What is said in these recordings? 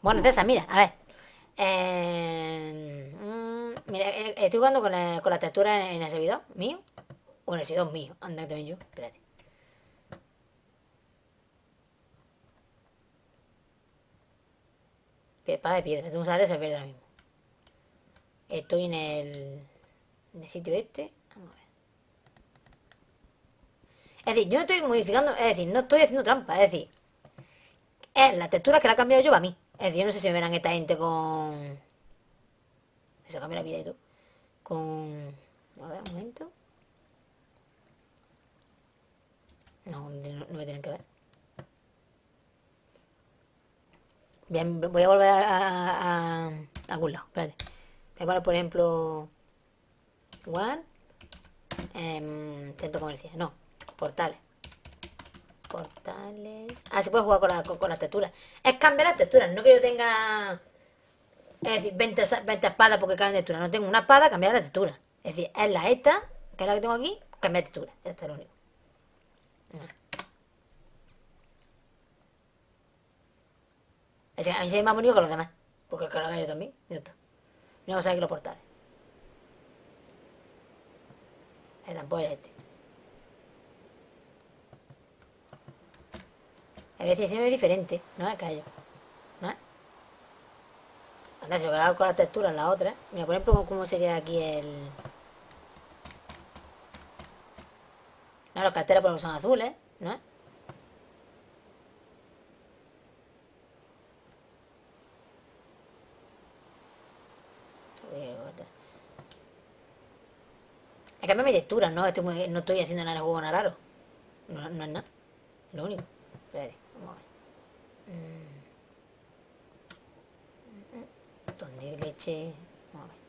Bueno, César, mira, a ver. Mira, estoy jugando con la textura en el servidor mío. O en el servidor mío. Anda, también yo. Espérate. Espada de piedra. Tengo que usar ese verde ahora mismo. Estoy en el sitio este. Vamos a ver. Es decir, yo no estoy modificando. Es decir, no estoy haciendo trampa. Es decir, es la textura que la he cambiado yo para mí. Es decir, yo no sé si me verán esta gente con. Se cambia la vida y todo. Con. A ver, un momento. No, no me tienen que ver. Bien, voy a volver a algún lado. Espérate. Voy a poner, por ejemplo. One. Centro comercial. No. Portales. Portales. Ah, se puede jugar con las texturas. Es cambiar las texturas. No que yo tenga. Es decir, 20 espadas porque cambian de textura. No tengo una espada, cambiar la textura. Es decir, es la esta, que es la que tengo aquí, cambiar de textura. Esto es lo único. Es que a mí se ve más bonito que los demás. Porque el que lo haga yo también. Ya está. No sé que los portales. Tampoco es este. A veces se me ve diferente. No es callo. ¿No es? Anda, si lo grabo con la textura en la otra. Mira, por ejemplo, cómo sería aquí el. No, los carteles por ejemplo son azules, ¿no? Es que me texturas, ¿no? No estoy haciendo nada de juego nada raro. No, no es nada. Lo único. Espérate, vamos a ver. ¿Dónde leche? Vamos a ver.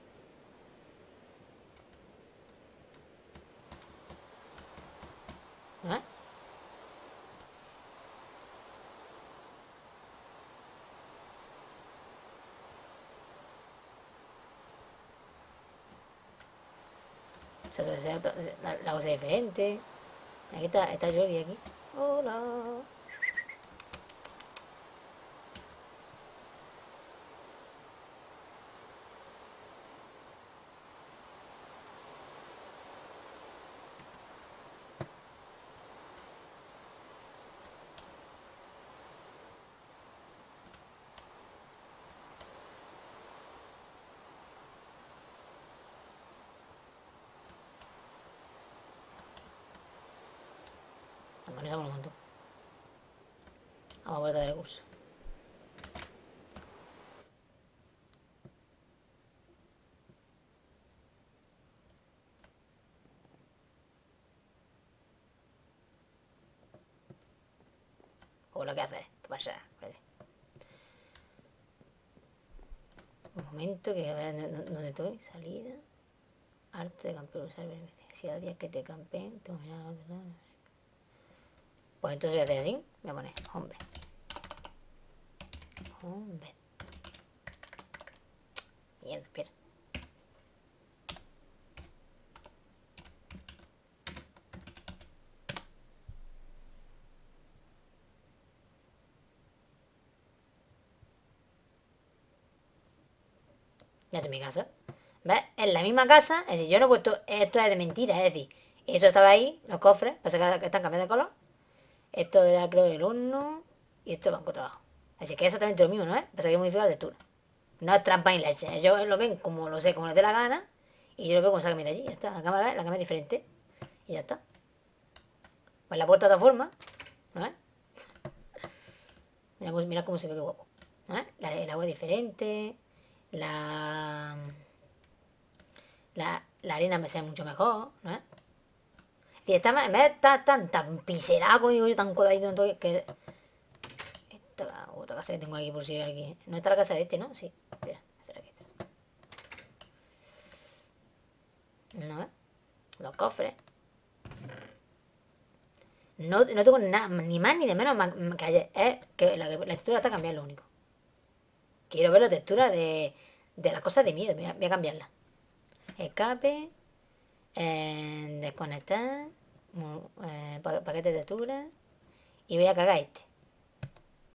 ¿Ah? La cosa es diferente. Aquí está Jordi aquí. Hola. Organizamos un montón. Vamos a volver a dar el curso. Hola, ¿qué haces? ¿Qué pasa? Espérate. Un momento, que a ver dónde estoy. Salida. Arte de campeón. Usar beneficio. Si a días que te campeen, tengo que ir al otro lado. Pues entonces voy a hacer así. Voy a poner hombre. Hombre. Mierda, espera. Ya estoy en mi casa. ¿Ves? En la misma casa. Es decir, yo no he puesto. Esto es de mentira. Es decir, eso estaba ahí, los cofres. Pasa que están cambiando de color. Esto era, creo, el horno. Y esto lo han encontrado abajo. Así que es exactamente lo mismo, ¿no es? Pasa que modifica la textura. No es trampa ni leche. Ellos lo ven como lo sé, como les dé la gana. Y yo lo veo como sácame de allí. Ya está. La cama es diferente. Y ya está. Pues la puerta de otra forma. ¿No es? Mira cómo se ve, qué guapo. ¿No es? El agua es diferente. La arena me sale mucho mejor. ¿No es? Y está, en vez de estar tan piserado, digo yo, tan codadito, que. Esta otra casa que tengo aquí por si hay aquí. No está la casa de este, ¿no? Sí. Espera, hacer aquí. No, ¿eh? Los cofres. No tengo nada, ni más ni de menos que ayer. Es que la textura está cambiando, lo único. Quiero ver la textura de las cosas de miedo. Voy a cambiarla. Escape. Desconectar. Paquete de textura. Y voy a cargar este.